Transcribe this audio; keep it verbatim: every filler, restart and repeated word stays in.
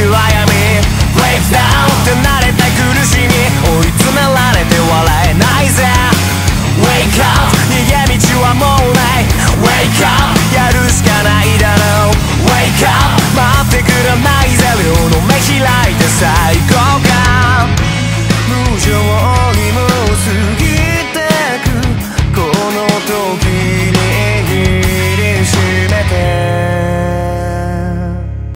闇 Break down って慣れた苦しみ追い詰められて笑えないぜ Wake up 逃げ道はもうない Wake up やるしかないだろう Wake up 待ってくれないぜ両の目開いて最高か無情にも